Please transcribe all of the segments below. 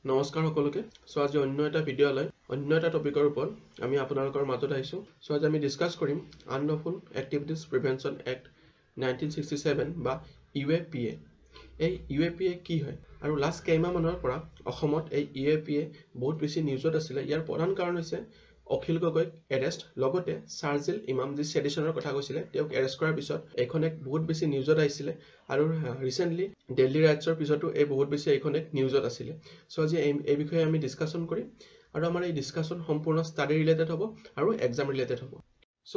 নমস্কাৰ সকলোকে সো আজি অন্য এটা ভিডিও লৈ অন্য এটা টপিকৰ ওপৰত আমি আপোনালোকৰ মাজত আহিছো সো আজি আমি ডিসকাস কৰিম আনলফুল এক্টিভিটিজ প্ৰিভেনচন এক্ট 1967 বা ইউএপিএ এই ইউএপিএ কি হয় আৰু লাষ্ট কেইমাহ মানৰ পৰা অসমত এই ইউএপিএ বহুত বেছি নিউজত আছিল ইয়াৰ প্ৰধান কাৰণ হৈছে অখিল গগৈ এৰেষ্ট লগতে সাৰ্জিল ইমাম যি সেডিশনৰ কথা কৈছিল তেওঁক এৰেষ্ট কৰাৰ পিছত এখন এক বহুত বেছি নিউজত আহিছিল আৰু ৰিসেন্টলি দিল্লী ৰাইটছৰ পিছতো এই বহুত বেছি এখন এক নিউজত আছিল সো আজি এই বিষয়ে আমি ডিসকাশন কৰিম আৰু আমাৰ এই ডিসকাশন সম্পূৰ্ণ ষ্টাডি ৰিলেটেড হ'ব আৰু এক্সাম ৰিলেটেড হ'ব সো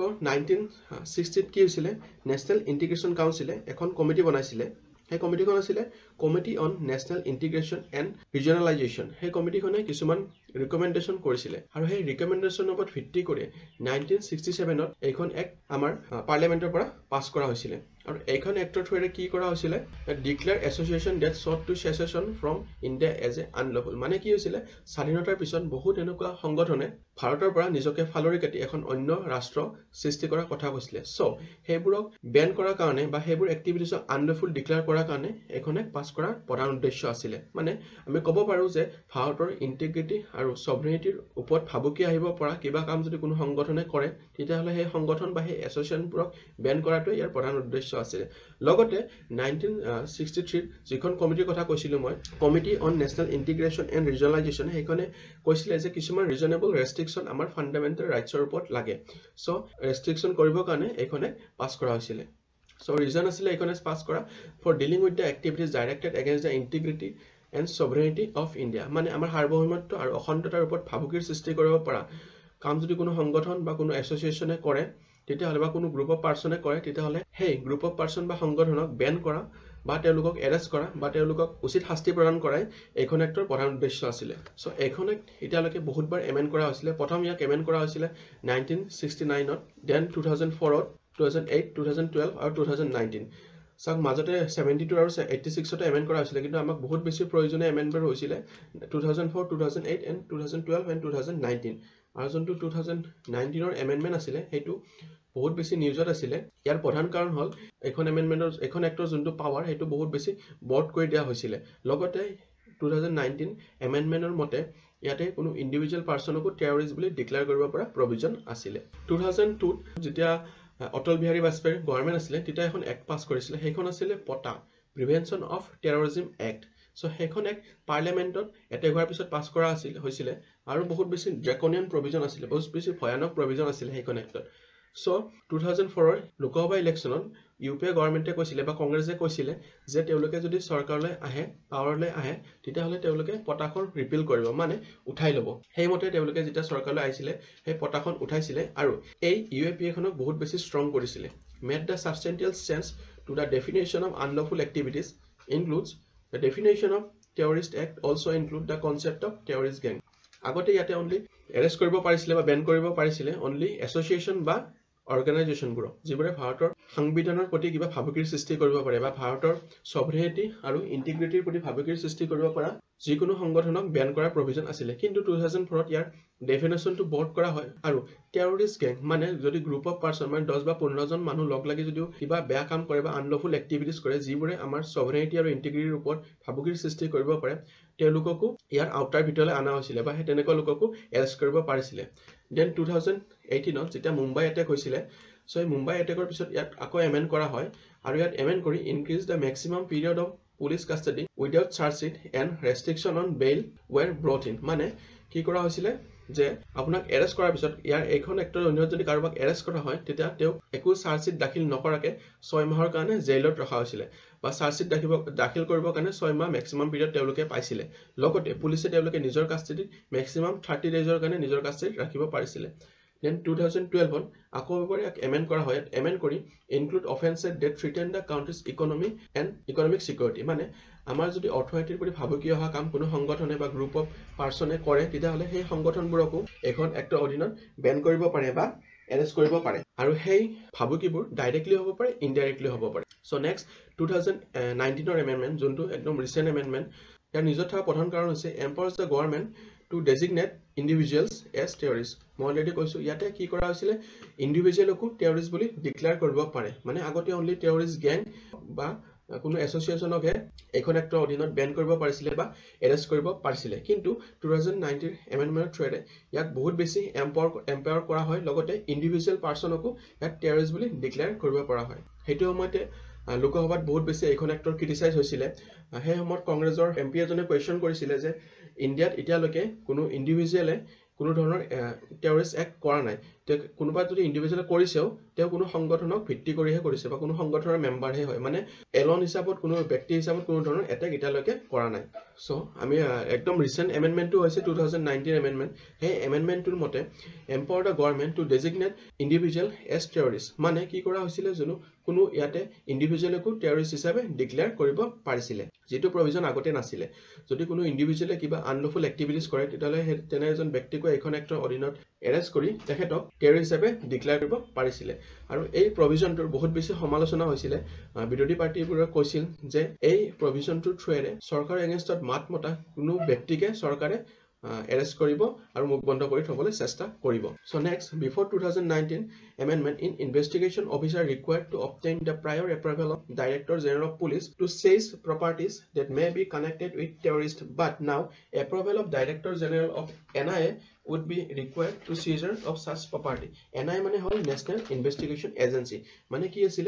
1960 কি হৈছিল নেশনাল ইন্টিগ্ৰেশন কাউন্সিলে এখন কমিটি বনাইছিল এই কমিটিখন আছিল committee on national integration and regionalisation এই কমিটিখনে কিছুমান ৰিকমেন্ডেশন কৰিছিল আৰু সেই ৰিকমেন্ডেশনৰ ওপৰত ভিত্তি কৰি 1967 ত এইখন এক আমাৰ পাৰ্লিয়ামেন্টৰ পৰা পাস কৰা হৈছিল আৰু এইখন এক্টৰ থ্ৰুৰে কি কৰা হৈছিল declare association that sought to secession from India as a unlawful মানে কি হৈছিল স্বাধীনতাৰ পিছত বহুত এনেকুৱা সংগঠনে ভাৰতৰ পৰা নিজকে ফালৰি কাটি এখন অন্য ৰাষ্ট্ৰ সৃষ্টি কৰাৰ কথা কৈছিল সো হেইবোৰক বেন কৰাৰ কাৰণে বা হেইবোৰ এক্টিভিটিজক আনলফুল ডিক্লেয়াৰ কৰাৰ কাৰণে এখনে পাস কৰাৰ প্ৰধান উদ্দেশ্য আছিল মানে আমি ক'ব পাৰো যে ভাৰতৰ ইন্টিগ্ৰিটি আৰু সভৰেনিটিৰ ওপৰত ভাবুকি আহিব পৰা কিবা কাম যদি কোনো সংগঠনে কৰে তেতিয়াহলে সেই সংগঠন বা সেই এছ'চিয়েশ্যনবোৰক বেন কৰাটো ইয়াৰ প্ৰধান উদ্দেশ্য আছিল লগতে 1963 যিখন কমিটিৰ কথা কৈছিলো মই committee on national integration and regionalisation হেইখনে কৈছিল যে কিছুমান ৰিজনেবল ৰেষ্ট্ৰিকশন আমাৰ ফান্ডামেন্টাল ৰাইটছৰ ওপৰত লাগে সো ৰেষ্ট্ৰিকশন কৰিবৰ কাৰণে এইখনে পাস কৰা হৈছিল So reason asile ekone pass kora for dealing with the activities directed against the integrity and sovereignty of India মানে আমাৰ সাৰ্বভৌমত্ব আৰু অখণ্ডতাৰ ওপৰত ভাবুকিৰ সৃষ্টি কৰিব পৰা কাম যদি কোনো সংগঠন বা কোনো এছ'চিয়েশ্যনে কৰে তেতিয়াহলে বা কোনো গ্ৰুপ অফ পাৰ্সনে কৰে তেতিয়াহলে হেই গ্ৰুপ অফ পাৰ্সন বা সংগঠনক বেন কৰা বা তেওঁলোকক এৰেষ্ট কৰা বা তেওঁলোকক উচিত শাস্তি প্ৰদান কৰাই এইখন এক্টৰ প্ৰধান উদ্দেশ্য আছিল সো এইখন এতিয়ালৈকে বহুতবাৰ এমেন্ড কৰা হৈছিল প্ৰথম ইয়াক এমেন্ড কৰা হৈছিল 1969 ত দেন 2004 ত 2008 2012 আৰু 2019 সক মাজতে 72 আৰু 86 তে এমেন্ড কৰা হৈছিল কিন্তু আমাক বহুত বেছি প্ৰয়োজনীয় এমেন্ডমেন্ট হৈছিল 2004 2008 and 2012 and 2019 আৰু যোনটো 2019 ৰ এমেন্ডমেন্ট আছিল হেতু বহুত বেছি নিউজত আছিল ইয়াৰ প্ৰধান কাৰণ হল এখন এমেন্ডমেন্টৰ এখন এক্টৰ যোনটো পাৱাৰ হেতু বহুত বেছি বৰ্ড কৰি দিয়া হৈছিল লগতে 2019 এমেন্ডমেন্টৰ মতে ইয়াতে কোনো ইন্ডিভিজুৱেল পাৰ্সনকো টেৰৰিষ্ট বুলি ডিক্লেয়াৰ কৰিব পৰা প্ৰভিজন আছিল 2002 যেতিয়া অটল বিহাৰী বাজপেয়ীৰ গভৰ্ণমেন্ট আছিল তেতিয়া এখন এক্ট পাস কৰিছিল সেইখন আছিল POTA prevention of terrorism act so সেইখন এক পাৰ্লিয়ামেন্টত এটে হোৱাৰ পিছত পাস কৰা হৈছিল আৰু বহুত বেছি ড্ৰেকনিয়ান প্ৰভিজন আছিল বহুত বেছি ভয়ানক প্ৰভিজন আছিল সেইখন এক্টত সো 2004 ৰ লোকসভা ইলেকশ্যনত ইউপিএ গভৰ্ণমেন্টে কৈছিল বা কংগ্ৰেছে কৈছিল যে তেওঁলোকে যদি চৰকাৰলৈ আহে পাৱাৰলৈ আহে তেতিয়াহলে তেওঁলোকে পটাখন ৰিপিল কৰিব মানে উঠাই ল'ব হেইমতে তেওঁলোকে যেতিয়া চৰকাৰলৈ আহিছিল সেই পটাখন উঠাইছিল আৰু এই ইউএপিএ খনক বহুত বেছি ষ্ট্ৰং কৰিছিল made the substantial change to the definition of unlawful activities includes the definition of terrorist act also include the concept of terrorist gang আগতে ইয়াতে only arrest কৰিব পাৰিছিল বা বেন কৰিব পাৰিছিল only association বা organization বোৰ যিবোৰে ভাৰতৰ সংবিধানৰ প্ৰতি কিবা ভাবুকিৰ সৃষ্টি কৰিব পাৰে বা ভাৰতৰ সভৰেনিটি আৰু ইন্টিগ্ৰিটিৰ প্ৰতি ভাবুকিৰ সৃষ্টি কৰিব পৰা যিকোনো সংগঠনক বেন কৰাৰ প্ৰভিজন আছিল কিন্তু 2004 ত ইয়াৰ ডেফিনেশনটো বৰ্ড কৰা হয় আৰু টেৰৰিষ্ট গ্যাং মানে যদি গ্ৰুপ অফ পাৰ্সন মানে 10 বা 15 জন মানুহ লগ লাগি যদি কিবা বেয়া কাম কৰে বা আনলফুল এক্টিভিটিজ কৰে যিবোৰে আমাৰ সভৰেনিটি আৰু ইন্টিগ্ৰিটিৰ ওপৰত ভাবুকিৰ সৃষ্টি কৰিব পাৰে তেওঁলোককো ইয়াৰ আউটাৰ ভিতৰলৈ আনা হৈছিল বা তেনেকুৱা লোককো এৰেষ্ট কৰিব পাৰিছিল দেন 2018 ত যেতিয়া মুম্বাই এটেক হৈছিল সো এই মুম্বাই এটেকৰ পিছত ইয়াত আকৌ এমেন্ড কৰা হয় আৰু ইয়াত এমেন্ড কৰি increase the maximum period of police custody without chargesheet and restriction on bail were brought in মানে কি কৰা হৈছিল যে আপোনাক এৰেষ্ট কৰাৰ পিছত ইয়াৰ এইখন এক্টৰ অন্য যদি কাৰোবাক এৰেষ্ট কৰা হয় তেতিয়া তেওঁক একো চাৰ্জশিট দাখিল নকৰাকে 6 মাহৰ কাৰণে জেইলত ৰখা হৈছিল বা চাৰ্জশিট দাখিল কৰিবৰ কাৰণে 6 মাহ ম্যাক্সিমাম পিৰিয়ড তেওঁলোকে পাইছিল লগতে পুলিচে তেওঁলোকে নিজৰ কাস্টডিত ম্যাক্সিমাম 30 ডেজৰ কাৰণে নিজৰ কাস্টডিত ৰাখিব পাৰিছিল Then 2012 ত আকৌ এবাৰ এক এমেন্ড কৰা হয় এমেন্ড কৰি include offences that threaten the country's economy and economic security মানে আমাৰ যদি অৰ্থনৈতিক প্ৰতি ভাবুকি অহা কাম কোনো সংগঠনে বা গ্ৰুপ অফ পাৰ্সনে কৰে তেতিয়াহলে সেই সংগঠনবোৰকো এখন এক্টৰ অধীনত বেন কৰিব পাৰে বা এৰেষ্ট কৰিব পাৰে আৰু সেই ভাবুকিবোৰ ডাইৰেক্টলি হ'ব পাৰে ইনডাইৰেক্টলি হ'ব পাৰে সো নেক্সট 2019 ৰ এমেন্ডমেন্ট যোনটো একদম ৰিসেন্ট এমেন্ডমেন্ট ইয়াৰ নিজৰ থকা প্ৰধান কাৰণ হৈছে empowers the government to designate individuals as terrorists মই অলৰেডি কৈছো ইয়াতে কি কৰা হৈছিল ইন্ডিভিজুৱেলকো টেৰৰিষ্ট বুলি ডিক্লেয়াৰ কৰিব পাৰে মানে আগতে only terrorist gang বা কোনো এছ'চিয়েশ্যনকহে এইখন এক্টৰ অধীনত বেন কৰিব পাৰিছিলে বা এৰেষ্ট কৰিব পাৰিছিলে কিন্তু 2019 এমেণ্ডমেণ্টৰ থ্ৰুৰে ইয়াক বহুত বেছি এম্পাৱাৰ কৰা হয় লগতে ইণ্ডিভিজুৱেল পাৰ্চনকো ইয়াক টেৰৰিষ্ট বুলি ডিক্লেয়াৰ কৰিব পৰা হয় সেইটো সময়তে লোকসভাত বহুত বেছি এইখন এক্টৰ ক্ৰিটিচাইজ হৈছিলে সেই সময়ত কংগ্ৰেছৰ এমপি এজনে কুৱেশ্যন কৰিছিলে যে ইণ্ডিয়াত এতিয়ালৈকে কোনো ইণ্ডিভিজুৱেলে কোনো ধৰণৰ টেৰৰিষ্ট এক্ট কৰা নাই কোনোবা যদি ইণ্ডিভিজুৱেলে কৰিছেও তেওঁ কোনো সংগঠনক ভিত্তি কৰিহে কৰিছে বা কোনো সংগঠনৰ মেম্বাৰহে হয় মানে এলন হিচাপত কোনো ব্যক্তি হিচাপত কোনো ধৰণৰ এটেক এতিয়ালৈকে কৰা নাই সো আমি একদম ৰিসেন্ট এমেণ্ডমেণ্টটো হৈছে 2019 এমেণ্ডমেণ্ট সেই এমেণ্ডমেণ্টটোৰ মতে empower the government to designate individual as terrorist মানে কি কৰা হৈছিলে যেনো কোনো ইয়াতে ইণ্ডিভিজুৱেলকো টেৰৰিষ্ট হিচাপে ডিক্লেয়াৰ কৰিব পাৰিছিলে যেটো প্ৰভিজন আগতে নাছিলে যদি কোনো ইণ্ডিভিজুৱেলে কিবা আনলফুল এক্টিভিটিজ কৰে তেতিয়ালে তেনে এজন ব্যক্তিক এইখন এক্টৰ অধীনত এৰেষ্ট কৰি তেখেতক টেৰৰিষ্ট হিচাপে ডিক্লেয়াৰ কৰিব পাৰিছিলে আৰু এই প্ৰভিজনটোৰ বহুত বেছি সমালোচনা হৈছিলে বিৰোধী পাৰ্টিবোৰে কৈছিল যে এই প্ৰভিজনটোৰ থ্ৰুৰে চৰকাৰৰ এগেইনষ্টত মাত মতা কোনো ব্যক্তিকে চৰকাৰে এৰেষ্ট কৰিব আৰু মুখ বন্ধ কৰি থবলৈ চেষ্টা কৰিব so next before 2019 amendment in investigation officer required to obtain the prior approval of Director General of Police to seize properties that may be connected with terrorists but now approval of Director General of NIA would be required to seizure of such property NIA মানে হল National Investigation Agency মানে কি আছিল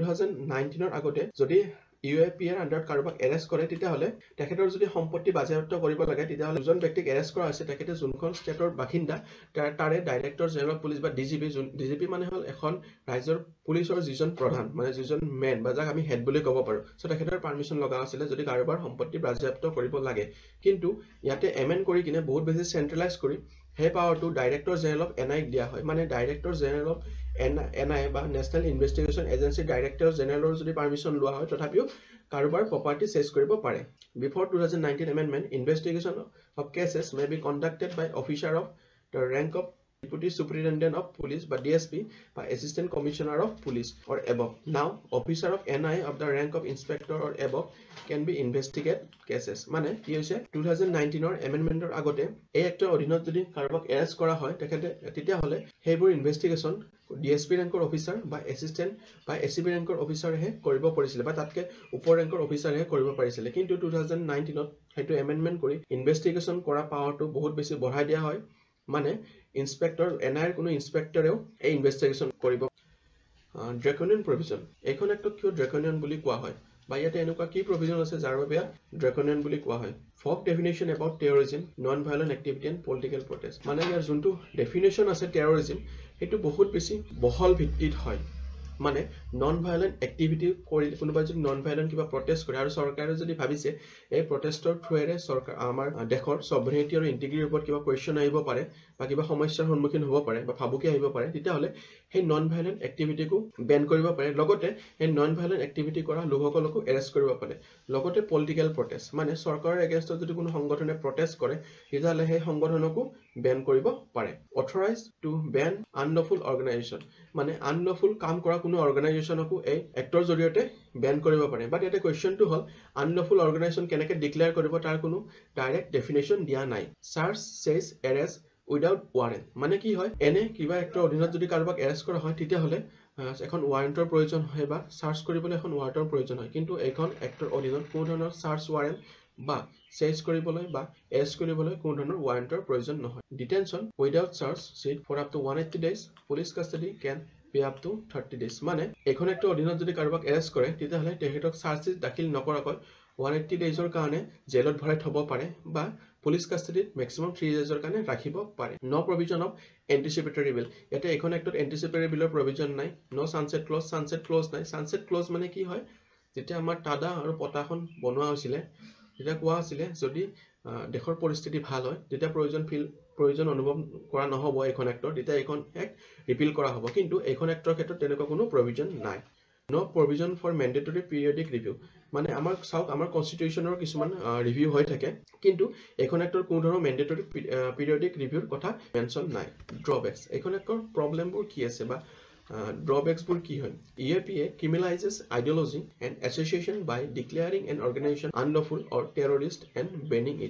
2019 ৰ আগতে যদি UAP এর under কারবাক arrest করে তেতিয়া হলে তেখেতৰ যদি সম্পত্তি বাজেয়াপ্ত কৰিব লাগে তেতিয়া হলে দুজন ব্যক্তিক এরেস্ট কৰা আছে তেখেতে যোনখন ষ্টেটৰ বাসিন্দা তাৰে ডাইৰেক্টৰ জেনেৰেল পুলিশ বা ডিজিপি মানে হল এখন ৰাজ্যৰ পুলিশৰ যিজন প্ৰধান মানে যিজন মেন বা যাক আমি হেড বুলি ক'ব পাৰো সো তেখেতৰ পাৰমিশন লগা আছিল যদি কাৰোবাৰ সম্পত্তি বাজেয়াপ্ত কৰিব লাগে কিন্তু ইয়াতে এমেন্ড কৰি কিনে বহুত বেছি সেন্ট্ৰালাইজ কৰি হে পাৱাৰটো ডাইৰেক্টৰ জেনেৰেল অফ এনআই দিয়া হয় মানে ডাইৰেক্টৰ জেনেৰেল অফ এনআই বা নেশনাল ইনভেষ্টিগেশ্যন এজেন্সি ডাইৰেক্টৰ জেনেৰেলৰ যদি পাৰমিশন লোৱা হয় তথাপিও কাৰোবাৰ প্ৰপাৰ্টি চেজ কৰিব পাৰে before 2019 amendment investigation of cases may be conducted by officer of the rank of Deputy Superintendent of Police by DSP by Assistant Commissioner of Police or above now officer of NIA of the rank of inspector or above can be investigate cases মানে কি হৈছে 2019 ৰ এমেণ্ডমেণ্টৰ আগতে এই actor অধীনত যদি কাৰোবাক arrest কৰা হয় তেতিয়া হলে হেবোৰ ইনভেষ্টিগেশ্যন ডিএসপি ৰেংকৰ অফিচাৰ বা এসিস্টেন্ট বা এসিপি ৰেংকৰ অফিচাৰহে কৰিব পৰিছিল বা তাতকে ওপৰ ৰেংকৰ অফিচাৰহে কৰিব পাৰিছিল কিন্তু 2019 ত হেতু এমেণ্ডমেণ্ট কৰি ইনভেষ্টিগেশ্যন কৰা পাৱাৰটো বহুত বেছি বঢ়াই দিয়া হয় মানে ইনস্পেক্টৰ এনআইৰ কোনো ইনস্পেক্টৰেও এই ইনভেষ্টিগেশ্যন কৰিব ড্ৰেকনিয়ান প্ৰভিজন এইখন এক্টক কিয় ড্ৰেকনিয়ান বুলি কোৱা হয় বা ইয়াতে এনেকুৱা কি প্ৰভিজন আছে যাৰ বাবে ড্ৰেকনিয়ান বুলি কোৱা হয় ফক definition about terrorism non violent activity and political protest মানে ইয়াৰ যোনটো ডেফিনেশ্যন আছে টেৰৰিজম সেইটো বহুত বেছি বহল ভিত্তিত হয় মানে নন ভায়োলেন্ট এক্টিভিটি কৰি কোনোবা যদি নন ভায়োলেন্ট কিবা প্ৰটেষ্ট কৰে আৰু চৰকাৰে যদি ভাবিছে এই প্ৰটেষ্টৰ থ্ৰুৰে চৰকাৰ আমাৰ দেশৰ সভৰেনিটি আৰু ইন্টিগ্ৰিটিৰ ওপৰত কিবা কোৱেশ্চন আহিব পাৰে বা কিবা সমস্যাৰ সন্মুখীন হ'ব পাৰে বা ভাবুকি আহিব পাৰে তেতিয়া হলে সেই নন ভায়োলেন্ট এক্টিভিটিকো বেন কৰিব পাৰে লগতে এই নন ভায়োলেন্ট এক্টিভিটি কৰা লোকসকলকো এৰেষ্ট কৰিব পাৰে লগতে পলিটিকেল প্ৰটেষ্ট মানে চৰকাৰৰ এগেইনষ্টত যদি কোনো সংগঠনে প্ৰটেষ্ট কৰে তেতিয়া হলে সেই সংগঠনকো বেন কৰিব পাৰে authorised to ban unlawful organisation মানে আনলফুল কাম কৰা কোনো অৰ্গানাইজেশ্যনকো এই এক্টৰ জৰিয়তে বেন কৰিব পাৰে বাট এটা কোৱেশ্চনটো হল আনলফুল অৰ্গানাইজেশ্যন কেনেকৈ ডিক্লেয়াৰ কৰিব তাৰ কোনো ডাইৰেক্ট ডেফিনেশ্যন দিয়া নাই চাৰ্চ চেজ এৰেষ্ট উইদাউট ৱাৰেণ্ট মানে কি হয় এনে কিবা এক্টৰ অধীনত যদি কাৰোবাক এৰেষ্ট কৰা হয় তেতিয়া হলে এখন ৱাৰেণ্টৰ প্ৰয়োজন হয় বা চাৰ্চ কৰিবলৈ এখন ৱাৰেণ্টৰ প্ৰয়োজন হয় কিন্তু এইখন এক্টৰ অধীনত কোনো ধৰণৰ চাৰ্চ ৱাৰেণ্ট বা চেজ কৰিবলৈ বা এৰেষ্ট কৰিবলৈ কোনো ধৰণৰ ৱাৰেণ্টৰ প্ৰয়োজন নহয় detention without charge sheet for up to 180 days police custody can be up to 30 days মানে এখন এক্টৰ অধীনত যদি কাৰোবাক এৰেষ্ট কৰে তেতিয়া হলে তেখেতক চাৰ্জেছ দাখিল নকৰাকৈ 180 ডেজৰ কাৰণে জেলত ভৰাই থব পাৰে বা পুলিচ কাষ্টাডিত ম্যাক্সিমাম 3 ডেজৰ কাৰণে ৰাখিব পাৰে নো প্ৰভিজন অফ এন্টিসিপেটৰি বিল ইয়াতে এখন এক্টত এন্টিসিপেটৰি বিলৰ প্ৰভিজন নাই নো সানসেট ক্লজ নাই সানসেট ক্লজ মানে কি হয় যেতিয়া আমাৰ টাডা আৰু পটাখন বনোৱা হৈছিল তেতিয়া কোৱা আছিল যদি দেশৰ পৰিস্থিতি ভাল হয় তেতিয়া প্ৰয়োজন অনুভৱ কৰা নহব এখন এক্টৰ তেতিয়া এখন এক ৰিপিল কৰা হ'ব কিন্তু এখন এক্টৰ ক্ষেত্ৰত তেনেকুৱা কোনো প্ৰভিজন নাই no provision for mandatory periodic review মানে আমাৰ চাওক আমাৰ কনস্টিটিউচনৰ কিছুমান ৰিভিউ হৈ থাকে কিন্তু এখন এক্টৰ কোনো ধৰণৰ মেন্ডেটৰি পিৰিয়ডিক ৰিভিউৰ কথা মেনশন নাই ড্ৰবেক্স এখন এক্টৰ প্ৰবলেমবোৰ কি আছে বা drawbacks বোৰ কি হয় EAPA criminalizes ideology and association by declaring an organization unlawful or terrorist and banning it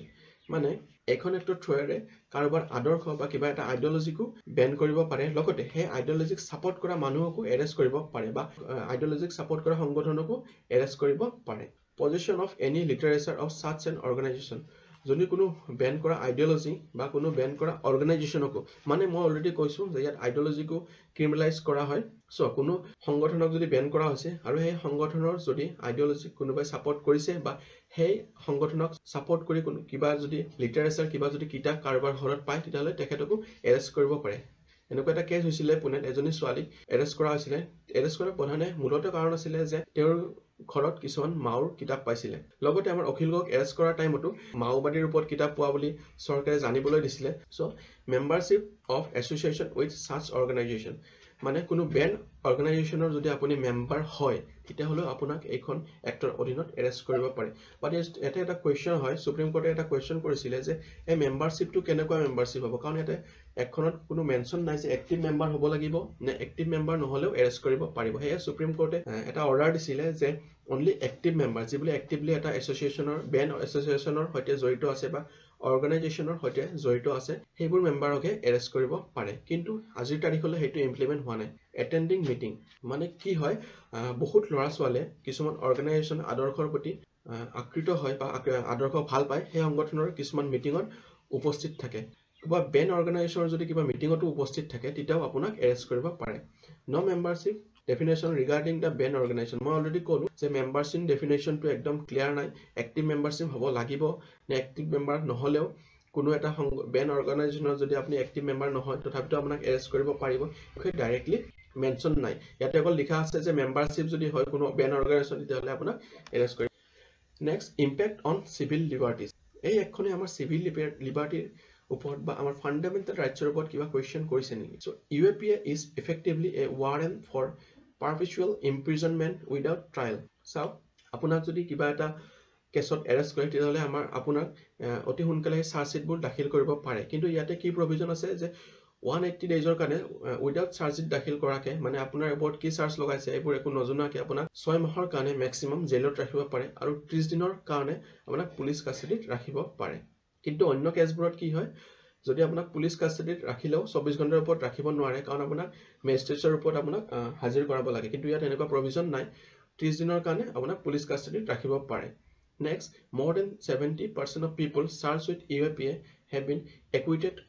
মানে এখন এক্টৰ থ্ৰুৰে কাৰোবাৰ আদৰ্শ বা কিবা এটা আইডিঅলজিকো বেন কৰিব পাৰে লগতে সেই আইডিঅলজিক সাপোৰ্ট কৰা মানুহকো এৰেষ্ট কৰিব পাৰে বা আইডিঅলজিক সাপোৰ্ট কৰা সংগঠনকো এৰেষ্ট কৰিব পাৰে possession of any literature of such an organization যদি কোনো বেন কৰা আইডিঅলজি বা কোনো বেন কৰা অৰ্গানাইজেশনকো মানে মই অলৰেডি কৈছো যে ইয়াত আইডিঅলজিকো ক্ৰিমিনেলাইজ কৰা হয় সো কোনো সংগঠনক যদি বেন কৰা হৈছে আৰু সেই সংগঠনৰ যদি আইডিঅলজি কোনোবাই সাপোৰ্ট কৰিছে বা সেই সংগঠনক সাপোৰ্ট কৰি কোনো কিবা যদি লিটাৰেচাৰ কিবা যদি কিতাপ কাৰোবাৰ ঘৰত পায় তেতিয়ালে তেখেতকো এৰেষ্ট কৰিব পাৰে এনেকুৱা এটা কেছ হৈছিলে পুনেত এজনী ছোৱালী এৰেষ্ট কৰা হৈছিলে এৰেষ্ট কৰাৰ প্ৰধানে মূলত কাৰণ আছিল যে তেওঁৰ ঘৰত কিছুমান মাওৰ কিতাপ পাইছিলে লগতে আমাৰ অখিল গগৈক এৰেষ্ট কৰাৰ টাইমতো মাওবাদীৰ ওপৰত কিতাপ পোৱা বুলি চৰকাৰে জানিবলৈ দিছিলে so membership of association with such organisation মানে কোনো বেন অৰ্গানাইজেশ্যনৰ যদি আপুনি মেম্বাৰ হয় তেতিয়াহলে আপোনাক এইখন এক্টৰ অধীনত এৰেষ্ট কৰিব পাৰে বাট এটা কোৱেশ্চন হয় সুপ্ৰিম কোৰ্টে এটা কোৱেশ্চন কৰিছিলে যে এই মেম্বাৰশিপটো কেনেকুৱা মেম্বাৰশিপ হ'ব কাৰণ এটা একখনত কোনো মেনশন নাই যে এক্টিভ মেম্বাৰ হ'ব লাগিব নে এক্টিভ মেম্বাৰ নহলেও এৰেষ্ট কৰিব পাৰিব হেয়া সুপ্ৰিম কোৰ্টে এটা অৰ্ডাৰ দিছিলে যে only active member যিবলি actively এটা এছ'চিয়েশ্যনৰ বেন এছ'চিয়েশ্যনৰ সৈতে জড়িত আছে বা অৰ্গানাইজেশ্যনৰ সৈতে জড়িত আছে সেইবোৰ মেম্বাৰকে এৰেষ্ট কৰিব পাৰে কিন্তু আজিৰ তাৰিখলৈ হেতু ইমপ্লিমেন্ট হোৱা নাই এটেন্ডিং মিটিং মানে কি হয় বহুত লৰা ছোৱালীয়ে কিছুমান অৰ্গানাইজেশ্যন আদৰ্শৰ প্ৰতি আকৃত হয় বা আদৰ্শ ভাল পায় সেই সংগঠনৰ কিছুমান মিটিঙত উপস্থিত থাকে কিবা বেন অৰ্গানাইজেশ্যনৰ যদি কিবা মিটিঙতো উপস্থিত থাকে তেতিয়াও আপোনাক এৰেষ্ট কৰিব পাৰে no membership definition regarding the ban organization মই অলৰেডি ক'লো যে মেম্বাৰশিপ ডেফিনেশনটো একদম ক্লিয়াৰ নাই এক্টিভ মেম্বাৰশিপ হ'ব লাগিব নে এক্টিভ মেম্বাৰ নহলেও কোনো এটা বেন অৰ্গানাইজেশ্যনৰ যদি আপুনি এক্টিভ মেম্বাৰ নহয় তথাপিতো আপোনাক এৰেষ্ট কৰিব পাৰিব একে ডাইৰেক্টলি মেনশন নাই ইয়াতে অকল লিখা আছে যে মেম্বাৰশিপ যদি হয় কোনো বেন অৰ্গানাইজেশ্যন তেতিয়াহলে আপোনাক এৰেষ্ট কৰিব next impact on civil liberties এই একখনে আমাৰ সিভিল লিবাৰ্টিৰ উপৰত বা আমাৰ ফান্ডামেন্টাল ৰাইটছৰ ওপৰত কিবা কোৱেশ্চন কৰিছে নেকি so UAPA is effectively a warrant for perpetual imprisonment without trial so আপোনাক যদি কিবা এটা কেছত এৰেষ্ট কৰে তেতিয়াহলে আমাৰ আপোনাক অতি সোনকালে চাৰ্জশিটবোৰ দাখিল কৰিব পাৰে কিন্তু ইয়াতে কি প্ৰভিজন আছে যে 180 ডেজৰ কাৰণে উইদাউট চাৰ্জশিট দাখিল কৰাকে মানে আপোনাৰ ওপৰত কি চাৰ্জ লগাইছে এইবোৰ একো নজনাকে আপোনাক 6 মাহৰ কাৰণে ম্যাক্সিমাম জেলত ৰাখিব পাৰে আৰু 30 দিনৰ কাৰণে আপোনাক পুলিচ কাস্টডিত ৰাখিব পাৰে কিন্তু অন্য কেছবোৰত কি হয় যদি আপোনাক পুলিচ কাস্টডিত ৰাখিলেও 24 ঘণ্টাৰ ওপৰত ৰাখিব নোৱাৰে কাৰণ আপোনাক মেজিষ্ট্ৰেটৰ ওপৰত আপোনাক হাজিৰ কৰাব লাগে কিন্তু ইয়াত এনেকুৱা প্ৰভিজন নাই 30 দিনৰ কাৰণে আপোনাক পুলিচ কাস্টডিত ৰাখিব পাৰে next more than 70% of people charged with UAPA have been acquitted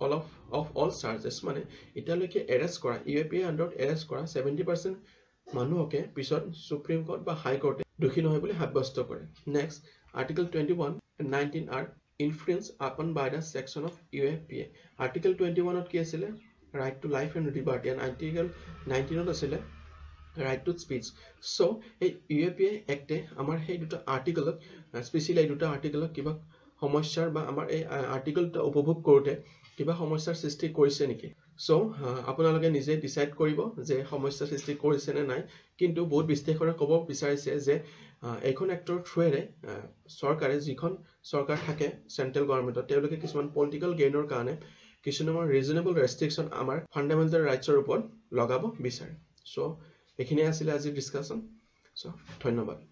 of all charges মানে এতিয়ালৈকে এৰেষ্ট কৰা UAPA আন্ডাৰত এৰেষ্ট কৰা 70% মানুহকে পিছত সুপ্ৰিম কোৰ্ট বা হাই কোৰ্টে দোষী নহয় বুলি সাব্যস্ত কৰে next article 21 and 19 are infringed upon by the section of UAPA article 21 ত কি আছিল right to life and liberty and article 19 ত আছিল right to speech so এই UAPA acte আমাৰ সেই দুটা আৰ্টিকলত স্পেশালি এই দুটা আৰ্টিকলত কিবা সমস্যাৰ বা আমাৰ এই আৰ্টিকলটো উপভোগ কৰোতে কিবা সমস্যাৰ সৃষ্টি কৰিছে নেকি সো আপোনালোকে নিজে ডিসাইড কৰিব যে সমস্যা সৃষ্টি কৰিছে নে নাই কিন্তু বহুত বিশ্লেষণে ক'ব বিচাৰিছে যে এইখন এক্টৰ থ্ৰুৰে চৰকাৰে যিখন চৰকাৰ থাকে সেন্ট্ৰেল গভৰ্ণমেন্টৰ তেওঁলোকে কিছুমান পলিটিক্যাল গেইনৰ কাৰণে কিছুমান ৰিজনেবল ৰেষ্ট্ৰিকশন আমাৰ ফান্ডামেন্টাল ৰাইটছৰ ওপৰত লগাব বিচাৰে সো এখিনিয়ে আছিল আজিৰ ডিসকাশন সো ধন্যবাদ